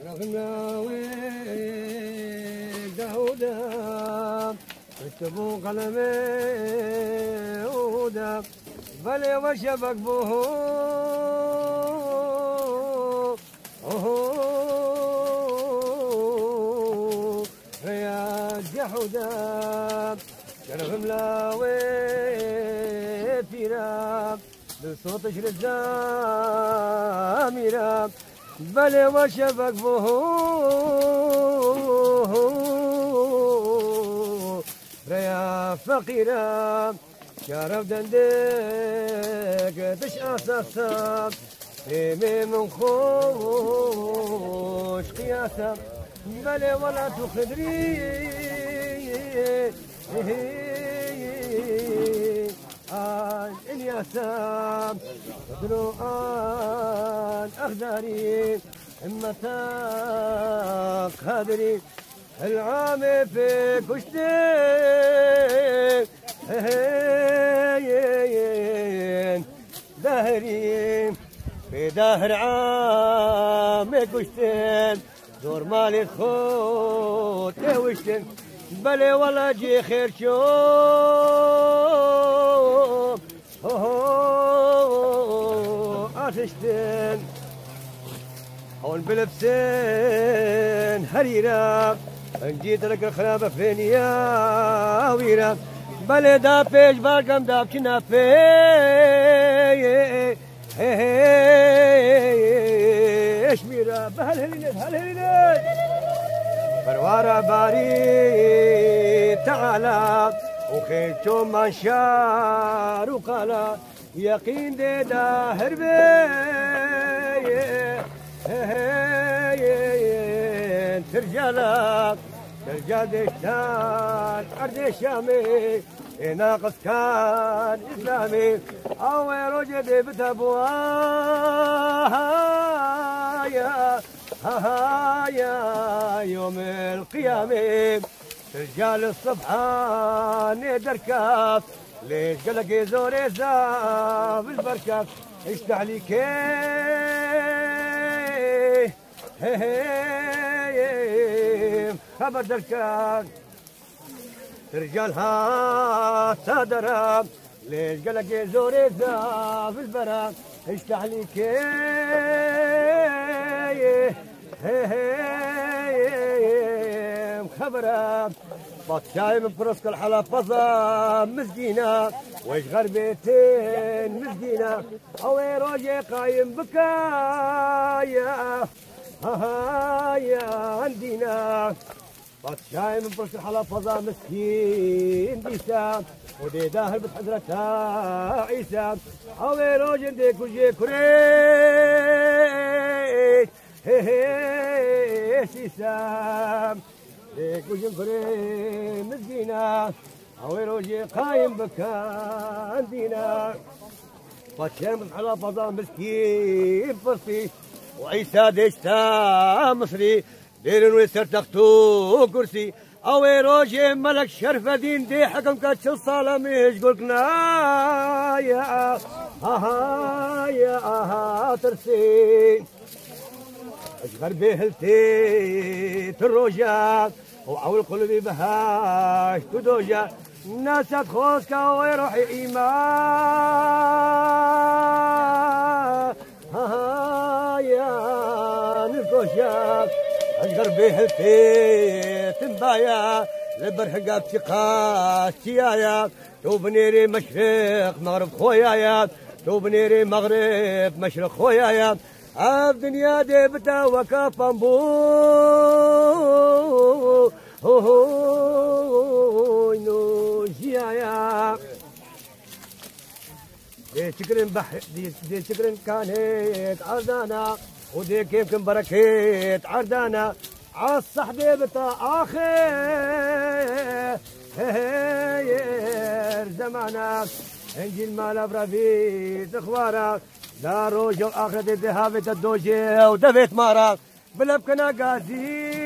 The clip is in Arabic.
رغمنا وين داودا اكتبوا قلمي ودا بلي وشبك بوهو يا جحودا رغمنا وين فينا بصوت شرد زاميرا بلي وشبك بوهو يا فقيرا شرف دندك تشعصصا إيمي من خوش قياسا بلي ولا تخدري الياسا قدروا آن أخداري إمتا قادري العام في كشتين دهري في دهر عام كشتين دور مالي خوت وشتين بلي ولا جي خير شوف عشتين هون بلبسين هريرة جيت لك الخلافة فين يا ويرة بلي دافيش بالكم دافشنا فيش ميرا بهالهلينات فروارة باري تعالى وخيتو منشار وقالا يقين دي داهر ترجالك ترجال دشتان أرض الشامي ناقص كان إسلامي أو رجل بتبوها يا يوم القيامة رجال الصبحان دركاف ليش قلق زوري زاف البركاف اشتعلي كيف خبر دركاف رجالها صدرا ليش قلق زوري زاف البركاف اشتعلي كيف خبره بطشاي من فرسك الحلا فضا مسكينة ويش غربتين مسكينة أوي روجي قايم بكايا يا عندنا بطشاي من فرسك الحلا فضا مسكين ديسا ودي داهر بتحضرتها عيسى أوي روجي ديك وجي كريش سيسام ليك وجن كريم مسكينة أوي روجي قايم بكان دينا بطشان على فضاء مسكين فرسي وعيسى ديشتا مصري دير ويسر تختو كرسي أوي روجي ملك شرف دين دي حكم كاتش الصالة مش قلقنا يا ترسي اشغل بهلتي الرجال وعول قلبي بهاش تدوجا ناس تخوسكا ويروح ايمان يا نكوشا اشغل بهلتي تنبايا لبرحقا بتقاس تيايا توبنيري مشرق مغرب خويايا توبنيري مغرب مشرق خويايا الدنيا دي بتا وكافن بو نو جيايا دي شكرن دي شكرن كانت عردانا ودي كيف كن بركيت عردانا عالصحبة بتا آخر زمانا انجي المال ابرافيت اخبارك لا روج واخرة الذهاب الدوجي ودفيت مارا بلبكنا قاسي